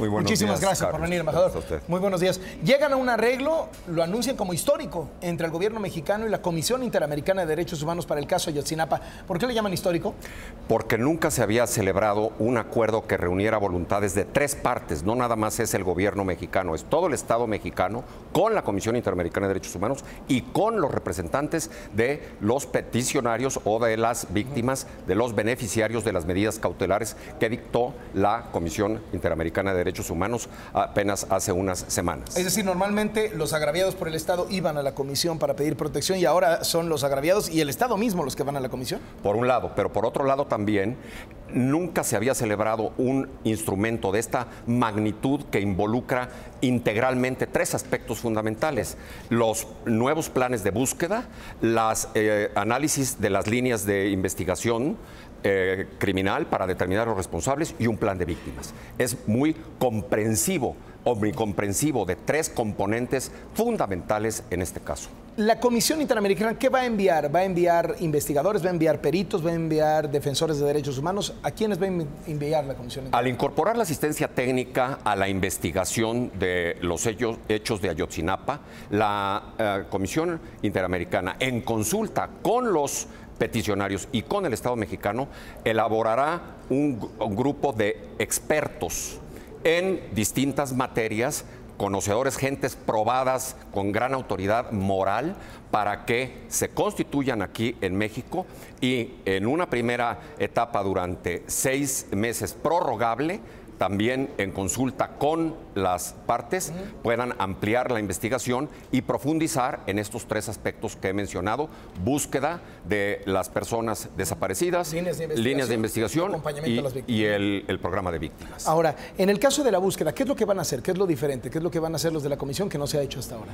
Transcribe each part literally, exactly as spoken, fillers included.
Muy buenos Muchísimas días, gracias Carlos. por venir, embajador. Gracias a usted. Muy buenos días. Llegan a un arreglo, lo anuncian como histórico, entre el gobierno mexicano y la Comisión Interamericana de Derechos Humanos para el caso Ayotzinapa. ¿Por qué le llaman histórico? Porque nunca se había celebrado un acuerdo que reuniera voluntades de tres partes. No nada más es el gobierno mexicano, es todo el Estado mexicano con la Comisión Interamericana de Derechos Humanos y con los representantes de los peticionarios o de las víctimas, de los beneficiarios de las medidas cautelares que dictó la Comisión Interamericana de Derechos Humanos apenas hace unas semanas. Es decir, normalmente los agraviados por el Estado iban a la Comisión para pedir protección y ahora son los agraviados y el Estado mismo los que van a la Comisión. Por un lado, pero por otro lado también, nunca se había celebrado un instrumento de esta magnitud que involucra integralmente tres aspectos fundamentales: los nuevos planes de búsqueda, los eh, análisis de las líneas de investigación eh, criminal para determinar los responsables y un plan de víctimas. Es muy comprensivo, omnicomprensivo de tres componentes fundamentales en este caso. La Comisión Interamericana, ¿qué va a enviar? ¿Va a enviar investigadores, va a enviar peritos, va a enviar defensores de derechos humanos? ¿A quiénes va a enviar la Comisión Interamericana? Al incorporar la asistencia técnica a la investigación de los hechos, hechos de Ayotzinapa, la eh, Comisión Interamericana, en consulta con los peticionarios y con el Estado mexicano, elaborará un, un grupo de expertos en distintas materias, conocedores, gentes probadas con gran autoridad moral, para que se constituyan aquí en México y en una primera etapa durante seis meses prorrogable, también en consulta con las partes, puedan ampliar la investigación y profundizar en estos tres aspectos que he mencionado: búsqueda de las personas desaparecidas, líneas de investigación, líneas de investigación acompañamiento y, a las víctimas. y el, el programa de víctimas. Ahora, en el caso de la búsqueda, ¿qué es lo que van a hacer? ¿Qué es lo diferente? ¿Qué es lo que van a hacer los de la Comisión que no se ha hecho hasta ahora?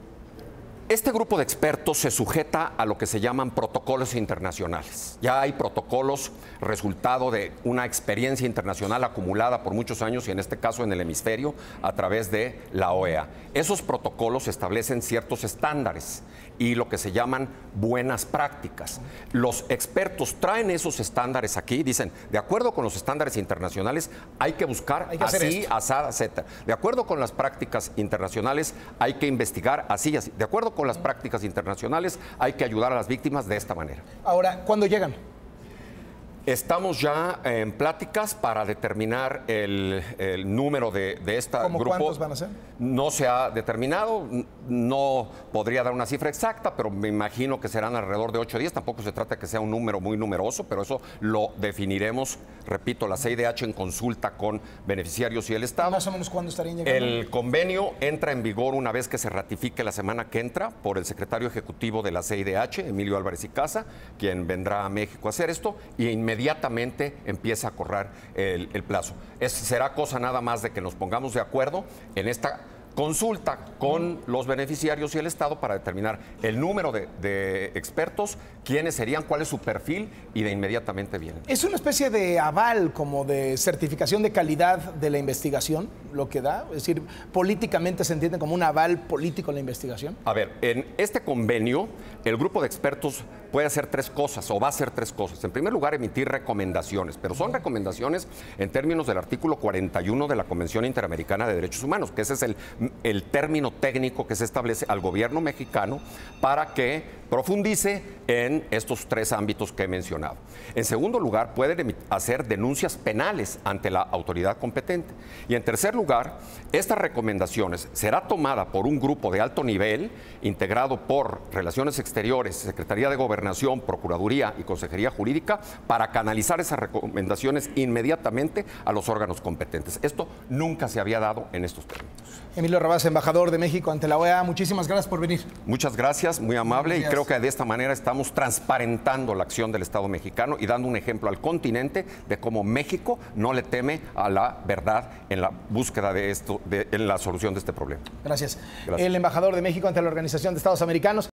Este grupo de expertos se sujeta a lo que se llaman protocolos internacionales. Ya hay protocolos resultado de una experiencia internacional acumulada por muchos años, y en este caso en el hemisferio, a través de la O E A. Esos protocolos establecen ciertos estándares y lo que se llaman buenas prácticas. Los expertos traen esos estándares aquí, dicen, de acuerdo con los estándares internacionales, hay que buscar hay que así, asada, etcétera. De acuerdo con las prácticas internacionales, hay que investigar así, así. De acuerdo con las prácticas internacionales, hay que ayudar a las víctimas de esta manera. Ahora, ¿cuándo llegan? Estamos ya en pláticas para determinar el, el número de, de este ¿Cómo grupo. cuántos van a ser? No se ha determinado, no podría dar una cifra exacta, pero me imagino que serán alrededor de ocho o diez. Tampoco se trata de que sea un número muy numeroso, pero eso lo definiremos, repito, la C I D H en consulta con beneficiarios y el Estado. ¿Más o menos cuándo estarían llegando? El convenio entra en vigor una vez que se ratifique la semana que entra por el secretario ejecutivo de la C I D H, Emilio Álvarez y Casa, quien vendrá a México a hacer esto, y inmediatamente inmediatamente empieza a correr el, el plazo. Es, será cosa nada más de que nos pongamos de acuerdo en esta consulta con los beneficiarios y el Estado para determinar el número de, de expertos, quiénes serían, cuál es su perfil, y de inmediatamente vienen. ¿Es una especie de aval, como de certificación de calidad de la investigación, lo que da? Es decir, políticamente se entiende como un aval político la investigación. A ver, en este convenio, el grupo de expertos puede hacer tres cosas, o va a hacer tres cosas. En primer lugar, emitir recomendaciones, pero son recomendaciones en términos del artículo cuarenta y uno de la Convención Interamericana de Derechos Humanos, que ese es el, el término técnico que se establece al gobierno mexicano para que profundice en estos tres ámbitos que he mencionado. En segundo lugar, pueden hacer denuncias penales ante la autoridad competente. Y en tercer lugar, estas recomendaciones será tomada por un grupo de alto nivel integrado por Relaciones Exteriores, Secretaría de Gobernación, Procuraduría y Consejería Jurídica para canalizar esas recomendaciones inmediatamente a los órganos competentes. Esto nunca se había dado en estos términos. Emilio Rabasa, embajador de México ante la O E A, muchísimas gracias por venir. Muchas gracias, muy amable, y creo que de esta manera estamos transparentando la acción del Estado mexicano y dando un ejemplo al continente de cómo México no le teme a la verdad en la búsqueda de esto, de, en la solución de este problema. Gracias. Gracias. El embajador de México ante la Organización de Estados Americanos.